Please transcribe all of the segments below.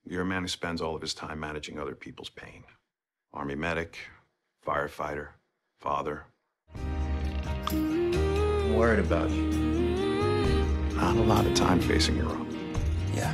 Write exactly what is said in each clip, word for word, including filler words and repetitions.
You're a man who spends all of his time managing other people's pain. Army medic, firefighter, father. I'm worried about you. Not a lot of time facing your own. Yeah.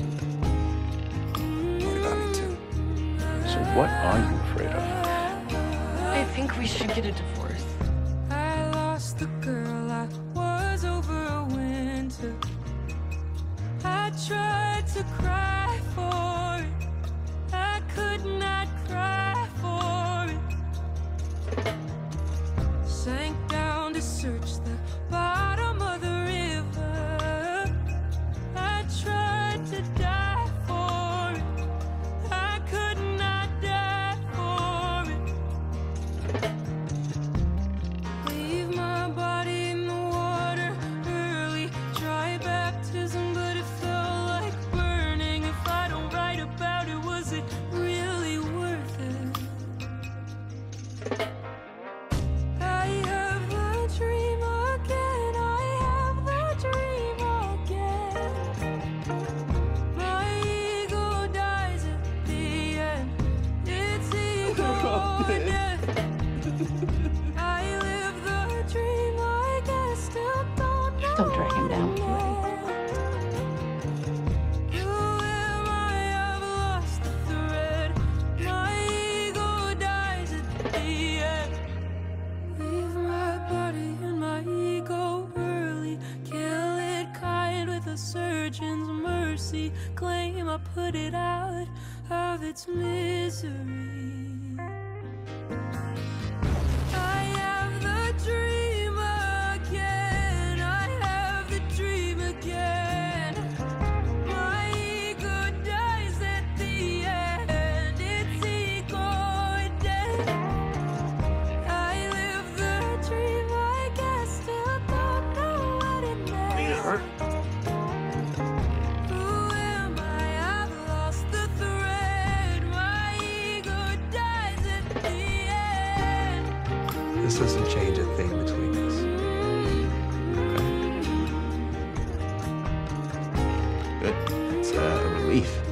Worried about me too. So what are you afraid of? I think we should get a divorce. I lost the girl I was over a winter. I tried to cry for it. I could not cry for it. Sank down to search the bottom of the river. I tried to die for it. I could not die for it. Leave my body in the water early. Try baptism, but it felt like burning. If I don't write about it, was it really worth it? I have the dream again. I have the dream again. My ego dies at the end. It's ego death. I live the dream like I still don't know. Don't drag him down. Who am I? I've lost the thread. My ego dies at the end. Leave my body and my ego early. Kill it kind with a surgeon's mercy. Claim I put it out of its misery. I have the dream again. I have the dream again. My ego dies at the end. It's ego death. I live the dream. I guess still don't know what it meant. Who am I? I've lost the thread. My ego dies at the end. This doesn't change a thing between us. Good. It's a relief.